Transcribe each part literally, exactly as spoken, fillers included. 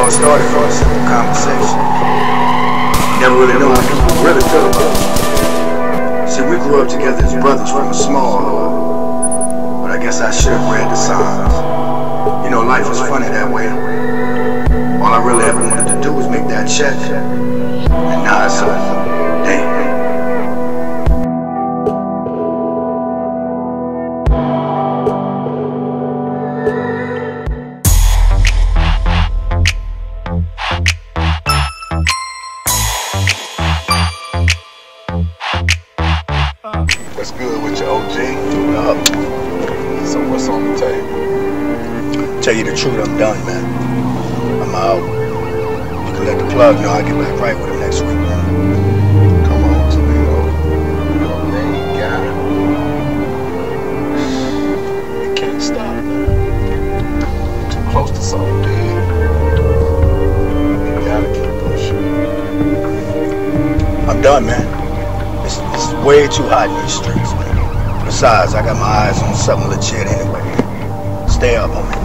all started from a simple conversation. Never really knew what people really feel about it. See, we grew up together as brothers from a small hood, but I guess I should have read the signs. You know, life is funny that way. All I really ever wanted to do was make that check, and now it's like, damn. What's good with your O G? Up. So what's on the table? Tell you the truth, I'm done, man. I'm out. You can let the plug know I'll get back right with him next week, man. Come on, Toledo. You're a main guy. You can't stop, man. Too close to something big. You gotta keep pushing. I'm done, man. It's, it's way too hot in these streets, man. Besides, I got my eyes on something legit anyway. Stay up, homie.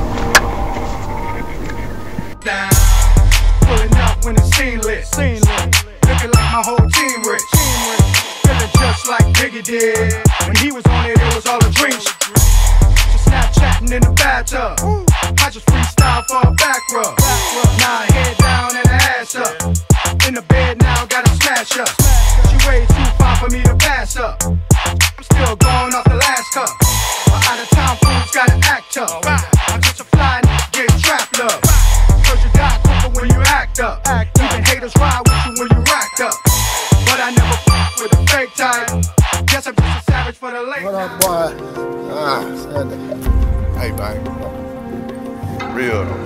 Down, pulling up when it's scene lit. Looking like my whole team rich. Feeling just like Biggie did. When he was on it, it was all a dream. Just Snapchatting in the bathtub. I just freestyle for a back rub. Now head down and ass up. In the bed now, gotta smash up. She way too far for me to pass up. I'm still going off the last cup. My out of town fools gotta act up. I'm just a fly nigga getting trap love. Cause you die quicker when you act up. Even haters ride with you when you racked up. But I never f with a fake type. Guess I'm just a savage for the late. What up, boy? Ah, Sunday. Hey, man. Real though.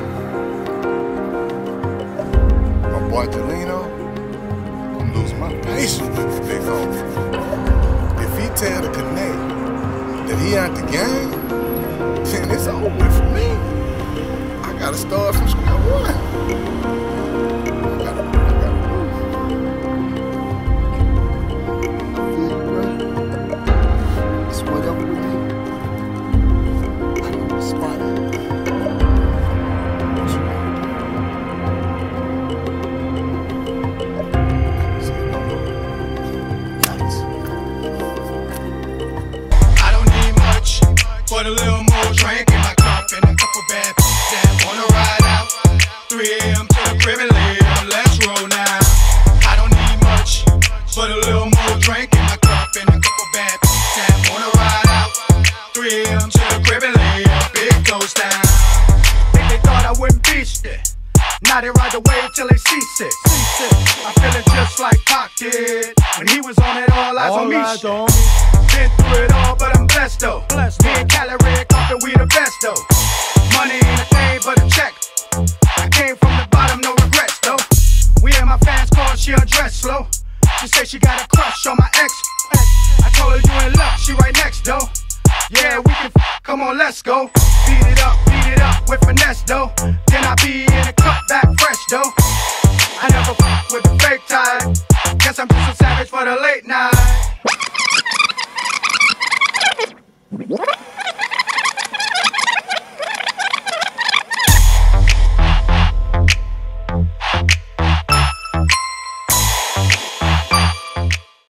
My boy Delino, I'm losing my patience with this big homie. If he tell the Connect that he out the game, then it's over with for me. I gotta start from square one. I gotta, I gotta move. It's whatever with me. I'm smart. Put a little more drink in my cup and a couple bad bitches that wanna ride out. three A M to the crib and lay down, let's roll now. I don't need much, but a little more drink in my cup and a couple bad bitches that wanna ride out. three A M to the crib and lay down, big toast down. Think they thought I wouldn't be shit. Now they ride the wave till they seasick. I'm feeling just like Pac did when he was on it, all eyes on me shit. Been through it all, but I'm blessed though. Blessed. Me and Cali Red Carpet, we the best though. Money ain't a thing but a check. I came from the bottom, no regrets though. We in my fans car, she undressed slow. She say she got a crush on my ex. I told her you in luck, she right next though. Yeah, we can f come on, let's go. Beat it up, beat it up with finesse though. Then I be in a cut back fresh though. I never f with the fake type. Guess I'm just a savage for the late night.